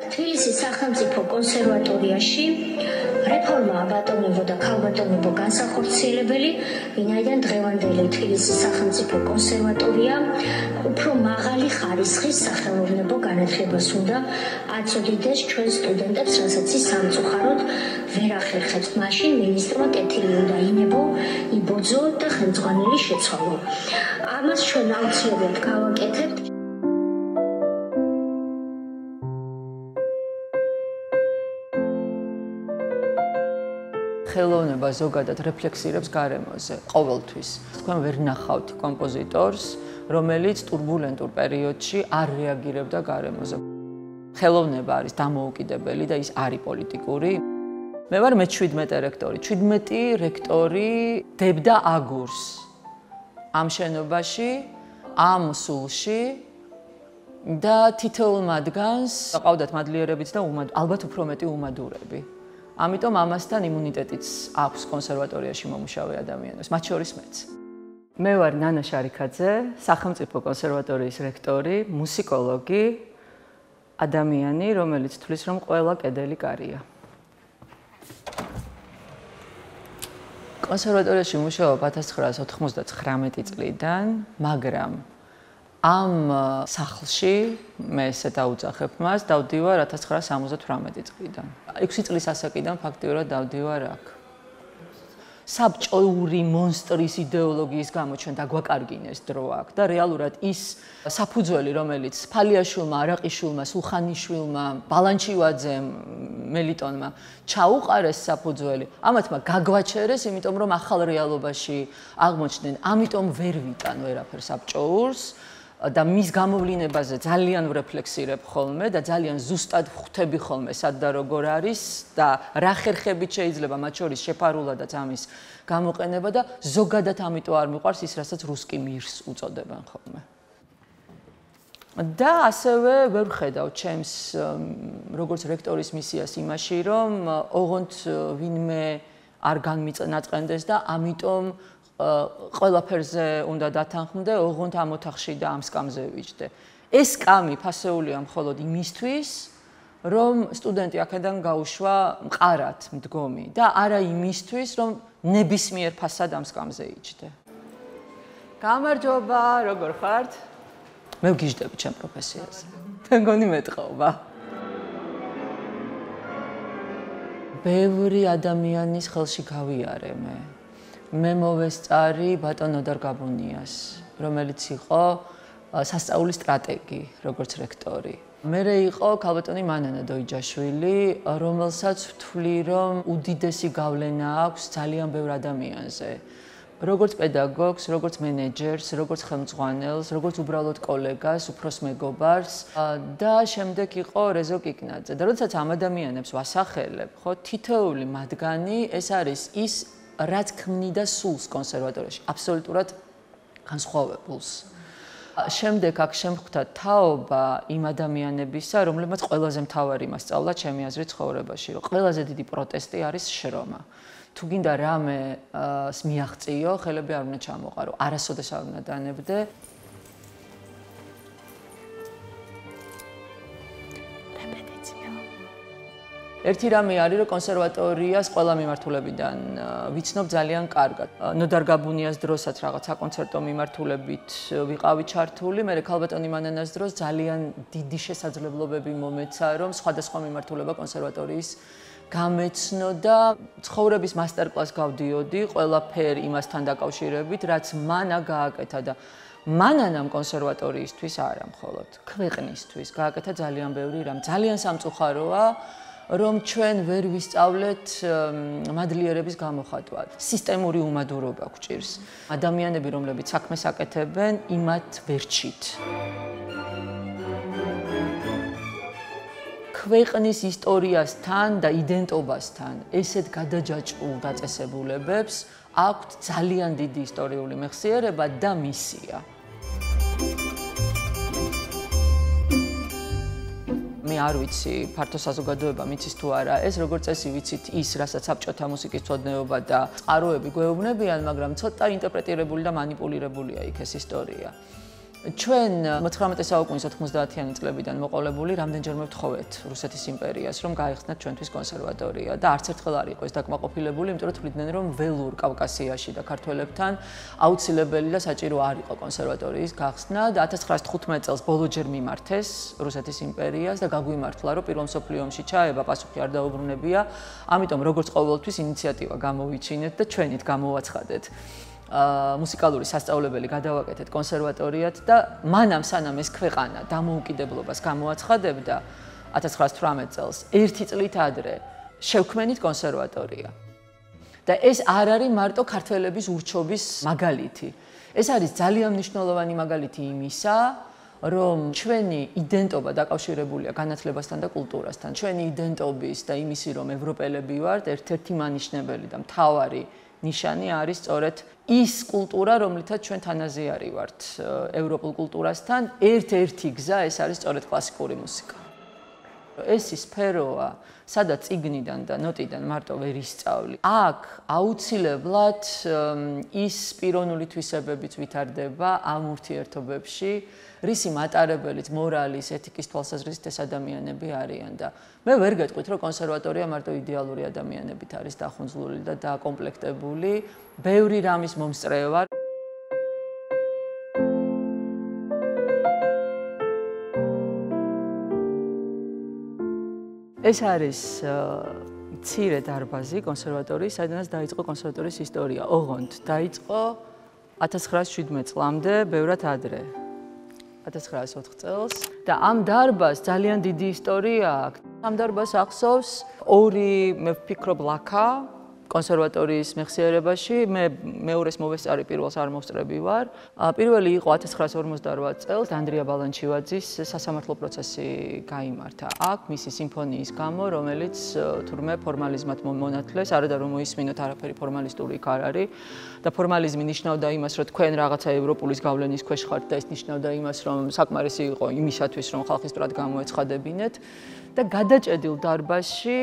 თბილისის სახელმწიფო კონსერვატორიაში რეფორმა აბატონებოდა ქალბატონებო განსახორციელებელი, ვინაიდან დღევანდელი თბილისის სახელმწიფო კონსერვატორია უფრო მაღალი ხარისხის სახელოვნებო განათლებას უნდა აწოდიდეს ჩვენ სტუდენტებს, რასაც ის სამწუხაროდ ვერ ახერხებს. მაშინ მინისტრმა კეთილი უნდა ინებო, იბოძო და ხელმძღვანელი შეცვალო. ამას ჩვენ აუცილებლად გავაკეთებთ. ხელოვნება ზოგადად რეფლექსირებს გარემოზე ყოველთვის. თქვენ ვერ ნახავთ კომპოზიტორს, რომელიც турბულენტურ პერიოდში არ რეაგირებდა გარემოზე. ხელოვნება არის დამოუკიდებელი და ის არის პოლიტიკური. მე ვარ მე-17 რექტორი. 17 რექტორი დებდა აგურს ამ შენობაში, ამ სულში და თითოეულ მათგანს ყავდათ მადლიერებიც და ალბათ უფრო მეტი უმადურები. ამიტომ ამასთან იმუნიტეტიც აქვს კონსერვატორიაში მომუშავე ადამიანებს, მათ შორის მეც. მე ვარ ნანა შარიქაძე, სახელმწიფო კონსერვატორიის რექტორი, მუსიკოლოგი, ადამიანი, რომელიც თვლის, რომ ყველა კედელი კარია. კონსერვატორიაში მუშაობ 1999 წლიდან, მაგრამ ამ სახლში მე ესე დაუძახებ მას, დავდივარ 1978 წლიდან. 6 წლის ასაკიდან ფაქტიურად დავდივარ აქ. საბჭოური მონსტრის იდეოლოგიის გამო ჩვენ დაგვაკარგინეს დრო აქ და რეალურად ის საფუძველი, რომელიც ფალიაშვილმა, არაყიშვილმა, სულხანიშვილმა, ბალანჩივაძემ, მელიტონმა ჩაუყარეს საფუძველი, ამათმა გაგვაჩერეს, იმიტომ რომ ახალ რეალობაში აღმოჩნდნენ, ამიტომ ვერ ვიტან ვერაფერ საბჭოურს. და მის გამოვლინებაზე ძალიან ვრეფლექსირებ ხოლმე და ძალიან ზუსტად ხვდები ხოლმე სად და როგორ არის და რა ხერხებით შეიძლება მათ შორის შეფარულადაც ამის გამოყენება და ზოგადად ამიტომ არ მიყვარს ის, რასაც რუსკი მირს უწოდებენ ხოლმე. და ასევე ვერ ვხედავ ჩემს როგორც რექტორის მისიას იმაში, რომ ოღონდ ვინმე არ განმიწნაწყენდეს და ამიტომ ყველაფერზე უნდა დათანხმდე, ოღონდ ამ ოთახში და ამ სკამზე ვიჯდე. ეს სკამი ფასეულია მხოლოდ იმისთვის, რომ სტუდენტი აქედან გაუშვა მყარად მდგომი და არა იმისთვის, რომ ნებისმიერ ფასად ამ სკამზე იჯდე. გამარჯობა, როგორ ხართ? მე ვგიჟდები ჩემ პროფესიაზე. მგონი მეტყობა. ბევრი ადამიანის ხელში გავიარე მე. მე მოვესწარი ბატონო დარგაბუნიას, რომელიც იყო სასწაულის სტრატეგი, როგორც რექტორი. მერე იყო ქალბატონი მანანა დოიჯაშვილი, რომელსაც ვთვლი, რომ უდიდესი გავლენა აქვს ძალიან ბევრ ადამიანზე. როგორც პედაგოგს, როგორც მენეჯერს, როგორც ხელმძღვანელს, როგორც უბრალოდ კოლეგას, უფროს მეგობარს და შემდეგ იყო რეზო კიკნაძე. და როდესაც ამ ადამიანებს ვასახელებ, ხო, თითოეული მათგანი ეს არის ის რაც ქმნიდა სულს კონსერვატორიაში, აბსოლუტურად განსხვავებულს. შემდეგ აქ შემხვდა თაობა იმ ადამიანებისა, რომლებმაც ყველაზე მთავარი მასწავლა ჩემი აზრით ცხოვრებაში, რომ ყველაზე დიდი პროტესტი არის შრომა. თუ გინდა რამეს მიაღწიო, ხელები არ უნდა ჩამოყარო, არასოდეს არ უნდა დანებდე. ერთი რამე არის, რომ კონსერვატორიას ყველა მიმართულებიდან ვიცნობ ძალიან კარგად. ნოდარგაბუნიას დროსაც რაღაც საკონცერტო მიმართულებით ვიყავი ჩართული, მე ქალბატონი მანანას დროს ძალიან დიდი შესაძლებლობები მომეცა, რომ სხვადასხვა მიმართულება კონსერვატორიის გამეცნო და ცხოვრების მასტერკლას გავდიოდი ყველაფერი იმასთან დაკავშირებით, რაც მანა გააკეთა და მანანამ კონსერვატორიისთვის არა მხოლოდ, ქვეყნისთვის გააკეთა ძალიან ბევრი რამ. ძალიან სამწუხაროა, რომ ჩვენ ვერ ვისწავლეთ მადლიერების გამოხატვა. სისტემური უმადურობა გვჭირს. ადამიანები, რომლებიც საქმეს აკეთებენ, იმათ ვერჩით. ქვეყნის ისტორიასთან და იდენტობასთან ესეთ გადაჯაჭვულ დაწესებულებებს აქვთ ძალიან დიდი ისტორიული მეხსიერება და მისია. მე არ ვიცი, ფართო საზოგადოება მიცის თუ არა, ეს როგორც წესი ვიცით ის, რასაც საბჭოთა მუსიკის მცოდნეობა და წყაროები გვეუბნებიან, მაგრამ ცოტა ინტერპრეტირებული და მანიპულირებულია იქ ეს ისტორია. ჩვენ 19 საუკუნის 90-იანი წლებიდან მოყოლებული რამდენჯერმე ვთხოვეთ რუსეთის იმპერიას, რომ გაიხსნათ ჩვენთვის კონსერვატორია და არც ერთხელ არ იყო ეს დაკმაყოფილებული, იმიტომ რომ თვლიდნენ, რომ ველურ კავკასიაში და ქართველებთან აუცილებელი და საჭირო არ იყო კონსერვატორიის გახსნა და 1915 წელს ბოლოჯერ მიმართეს რუსეთის იმპერიას და გაგვიმართლა, რომ პირველ მსოფლიო ომში ჩაება პასუხი არ დაუბრუნებია, ამიტომ როგორც ყოველთვის ინიციატივა გამოვიჩინეთ და ჩვენით გამოვაცხადეთ. მუსიკალური სასწავლებელი გადავაკეთეთ კონსერვატორიად და მანამ სანამ ეს ქვეყანა დამოუკიდებლობას გამოაცხადებდა 1918 წელს, ერთი წლით ადრე შევქმნით კონსერვატორია. და ეს არ არის მარტო ქართველების ურჩობის მაგალითი. ეს არის ძალიან მნიშვნელოვანი მაგალითი იმისა, რომ ჩვენი იდენტობა დაკავშირებულია განათლებასთან და კულტურასთან. ჩვენი იდენტობის და იმისი, რომ ევროპელები ვართ, ერთ-ერთი მანიშნებელი და მთავარი ნიშანი არის სწორედ ის კულტურა, რომლითაც ჩვენ თანაზიარი ვართ ევროპულ კულტურასთან, ერთ-ერთი გზა ეს არის სწორედ კლასიკური მუსიკა. ეს სფეროა, სადაც წიგნიდან და ნოტიდან მარტო ვერ ისწავლი. აქ აუცილებლად ის პიროვნული თვისებებიც ვითარდება ამ ურთიერთობებში, რისი მატარებელიც მორალის, ეთიკის თვალსაზრისით ეს ადამიანები არიან და მე ვერ გეტყვით, რომ კონსერვატორია მარტო იდეალური ადამიანებით არის დახუნძლული და დაკომპლექტებული, ბევრი რამის მომსწრე ვარ. ეს არის მცირე დარბაზი კონსერვატორიის, საიდანაც დაიწყო კონსერვატორიის ისტორია. ოღონდ დაიწყო 1917 წლამდე, ბევრად ადრე. 1904 წელს და ამ დარბაზს ძალიან დიდი ისტორია აქვს. ამ დარბაზს ახსოვს ორი, მე ვფიქრობ, ლაქა კონსერვატორიის მეხსიერებაში. მე მეორეს მოვესწარი, პირველს არ მოვსწრები ვარ. პირველი იყო 1958 წელს ანდრია ბალანჩივაძის სასამართლო პროცესი გაიმართა. აქ მისი სიმფონიის გამო, რომელიც თურმე ფორმალიზმად მონათლეს, არა და რომ მოისმინოთ, არაფერი ფორმალისტური იქ არ არის. და ფორმალიზმი ნიშნავდა იმას, რომ თქვენ რაღაცა ევროპულის გავლენის ქვეშ ხართ და ეს ნიშნავდა იმას, რომ საკმარისი იყო იმისათვის, რომ ხალხის ბრად გამოეცხადებინეთ და გადაჭედილ დარბაზში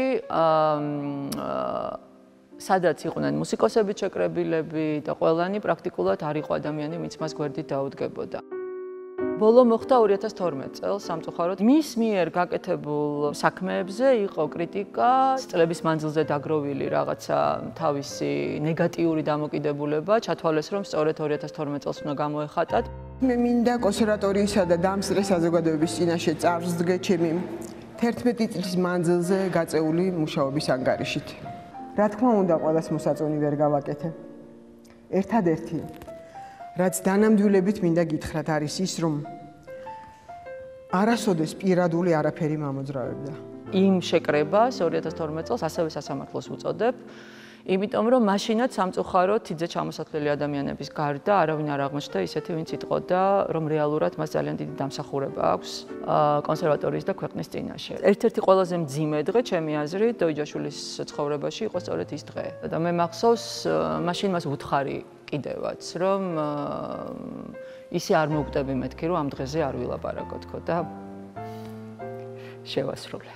სადაც იყვნენ მუსიკოსები, ჩეკრებილები და ყველანი პრაქტიკულად არ იყო ადამიანი, ვინც მას გვერდით დაუდგებოდა. ბოლო მოხდა 2012 წელს სამწუხაროდ. მის მიერ გაკეთებულ საქმეებზე იყო კრიტიკა, წლების მანძილზე დაგროვილი რაღაცა თავისი ნეგატიური დამოკიდებულება, ჩათვალეს, რომ სწორედ 2012 წელს უნდა გამოეხატათ. მე მინდა კონსერვატორიისა და დამსწრე საზოგადოების წინაშე წარსდგე ჩემი 11 წლის მანძილზე გაწეული მუშაობის ანგარიშით. რა თქმა უნდა, ყველას მოსაწონი ვერ გავაკეთე. ერთადერთი, რაც დანამდვილებით მინდა გითხრათ, არის ის, რომ არასოდეს პირადული არაფერი მამოძრავებდა. იმ შეკრებას 2012 წელს ასევე სასამართლოს უწოდებ, იმიტომ რომ მაშინაც სამწუხაროდ თიძე ჩამოსათვლელი ადამიანების გარდა არავინ არ აღმოჩნდა ისეთი, ვინც იტყოდა, რომ რეალურად მას ძალიან დიდი დამსახურება აქვს კონსერვატორიის და ქვეყნის წინაშე. ერთ-ერთი ყველაზე მძიმე დღე, ჩემი აზრით, დოიჯაშვილის ცხოვრებაში იყო სწორედ ის დღე. და მე მახსოვს, მაშინ მას ვუთხარი კიდევაც, რომ ისე არ მოვკვდები მეთქი, რომ ამ დღეზე არ ვილაპარაკოთქო და შევასრულე.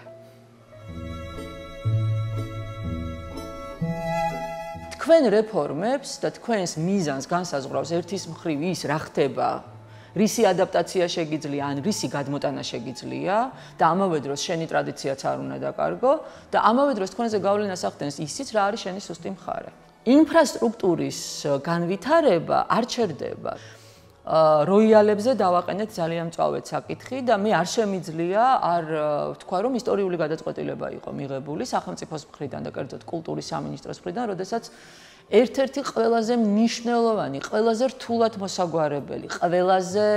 თქვენ რეფორმებს და თქვენს მიზანს განსაზღვრავს ერთის მხრივ ის, რა ხდება, რისი ადაპტაცია შეგიძლია, ან რისი გადმოტანა შეგიძლია და ამავე დროს შენი ტრადიციაც არ უნდა დაკარგო და ამავე დროს თქვენზე გავლენას ახდენს ისიც, რა არის შენი სუსტი მხარე. ინფრასტრუქტურის განვითარება არ ჩერდება. როიალებზე დავაყენეთ ძალიან მწვავედ საკითხი და მე არ შემიძლია არ ვთქვა, რომ ისტორიული გადაწყვეტილება იყო მიღებული სახელმწიფოს მხრიდან და კერძოდ კულტურის სამინისტროს მხრიდან, როდესაც ერთ-ერთი ყველაზე მნიშვნელოვანი, ყველაზე რთულად მოსაგვარებელი, ყველაზე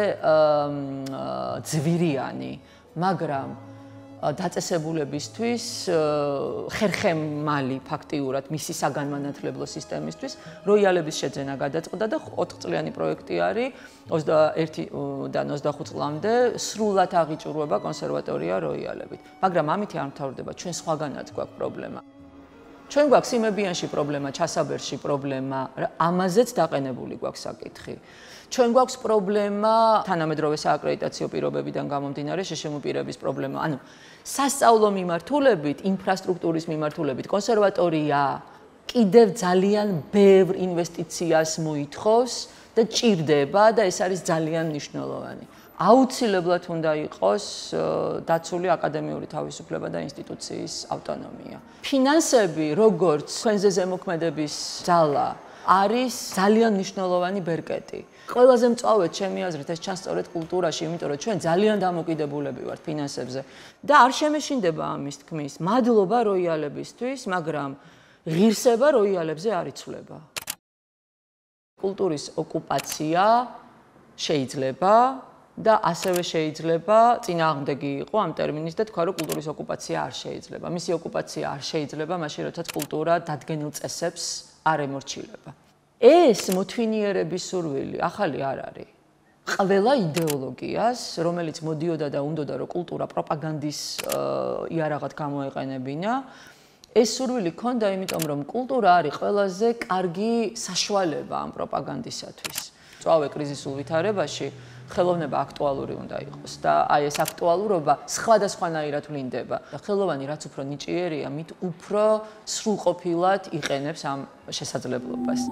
ძვირიანი, მაგრამ დაწესებულებისთვის ხერხემალი ფაქტიურად მისი საგანმანათლებლო სისტემისთვის როიალების შეძენა გადაწყდა და 4 წლიანი პროექტი არის 21-დან 25 წლამდე სრულად აღიჭურვება კონსერვატორია როიალებით. მაგრამ ამით არ მთავრდება, ჩვენ სხვაგანაც გვაქვს პრობლემა. ჩვენ გვაქვს სიმებიანში პრობლემა, ჩასაბერში პრობლემა, ამაზეც დაყენებული გვაქვს საკითხი. ჩვენ გვაქვს პრობლემა თანამედროვე სააკრედიტაციო პირობებიდან გამომდინარე შეშემოპირების პრობლემა. ანუ სასწავლო მიმართულებით, ინფრასტრუქტურის მიმართულებით კონსერვატორია კიდევ ძალიან ბევრ ინვესტიციას მოითხოვს და ჭირდება და ეს არის ძალიან მნიშვნელოვანი. აუცილებლად უნდა იყოს დაცული აკადემიური თავისუფლება და ინსტიტუციის ავტონომია. ფინანსები, როგორც თქვენზე ზემოქმედების ძალა, არის ძალიან მნიშვნელოვანი ბერკეტი. ყველაზე მწვავედ ჩემი აზრით ეს ჩანს სწორედ კულტურაში, იმიტომ რომ ჩვენ ძალიან დამოკიდებულები ვართ ფინანსებზე და არ შემეშინდება ამის თქმის. მადლობა როიალებისთვის, მაგრამ ღირსება როიალებზე არ იცვლება. კულტურის ოკუპაცია შეიძლება და ასევე შეიძლება წინააღმდეგი იყო ამ ტერმინის და თქვა რომ კულტურის ოკუპაცია არ შეიძლება. მისი ოკუპაცია არ შეიძლება მაშინ როდესაც კულტურა დადგენილ წესებს არ ემორჩილება. ეს მოთვინიერების სურვილი ახალი არ არის. ყველა იდეოლოგიას, რომელიც მოდიოდა და უნდოდა რომ კულტურა პროპაგანდის იარაღად გამოეყენებინა, ეს სურვილი ჰქონდა, იმიტომ რომ კულტურა არის ყველაზე კარგი საშუალება ამ პროპაგანდისათვის. წვავე კრიზისულ ვითარებაში ხელოვნება აქტუალური უნდა იყოს და აი ეს აქტუალურობა სხვადასხვანაირად ვლინდება. ხელოვანი რაც უფრო ნიჭიერია, მით უფრო სრულყოფილად იყენებს ამ შესაძლებლობას.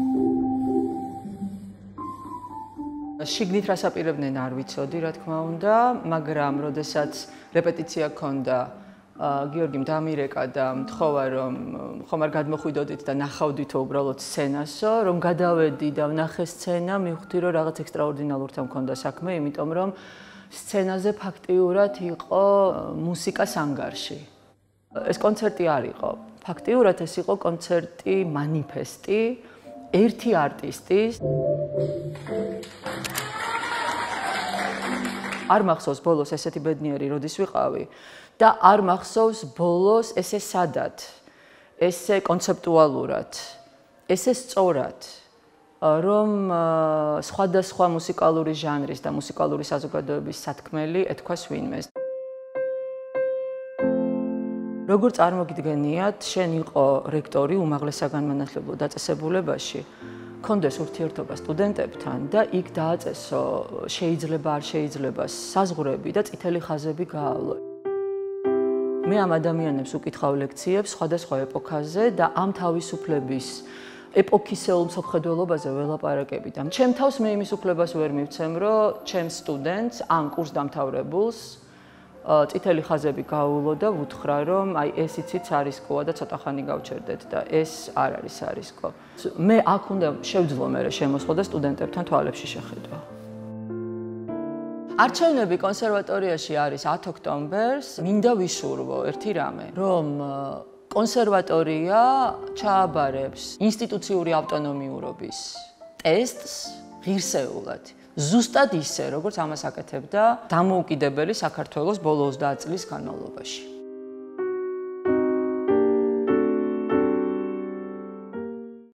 შიგნით რას აპირებდნენ არ ვიცოდი, რა თქმა უნდა, მაგრამ როდესაც რეპეტიცია ჰქონდა გიორგიმ დამირეკა და მთხოვა რომ ხომ არ გადმოხვიდოდით და ნახავდითო უბრალოდ სცენასო, რომ გადავედი და ვნახე სცენა, მივხვდი რომ რაღაც ექსტრაორდინალურთან მქონდა საქმე, იმიტომ რომ სცენაზე ფაქტიურად იყო მუსიკას ანგარში. ეს კონცერტი არ იყო. ფაქტიურად ეს იყო კონცერტი მანიფესტი ერთი არტისტის. არ მახსოვს ბოლოს ესეთი ბედნიერი როდის ვიყავი და არ მახსოვს ბოლოს ესე სადად, ესე კონცეპტუალურად, ესე სწორად, რომ სხვადასხვა მუსიკალური ჟანრის და მუსიკალური საზოგადოების სათქმელი ეთქვას ვინმეს. როგორ წარმოგიდგენიათ, შენ იყო რექტორი უმაღლეს საგანმანათლებლო დაწესებულებაში, კონდეს ურთიერთობა სტუდენტებთან და იქ დააწესო შეიძლება არ შეიძლება საზღვრები და წითელი ხაზები გაავლო. მე ამ ადამიანებს უკითხავ ლექციებს სხვადასხვა ეპოქაზე და ამ თავისუფლების ეპოქისეულ მსოფლმხედველობაზე ველაპარაკები და ჩემ თავს მე იმის უფლებას ვერ მივცემ, რომ ჩემ სტუდენტს ან კურსდამთავრებულს წითელი ხაზები გაუვლო და ვუთხრა, რომ აი ეს იცით არისკოა და ცოტა ხანი გავჩერდეთ და ეს არ არის არისკო. მე აქ უნდა შევძლო მე შემოსხო და სტუდენტებთან თვალებში შეხედვა. არჩევნები კონსერვატორიაში არის 10 ოქტომბერს. მინდა ვიშურვო ერთი რამე, რომ კონსერვატორია ჩააბარებს ინსტიტუციური ავტონომიურობის ტესტს ღირსეულად. ზუსტად ისე, როგორც ამას აკეთებდა დამოუკიდებელი საქართველოს ბოლო 30 წლის განმავლობაში.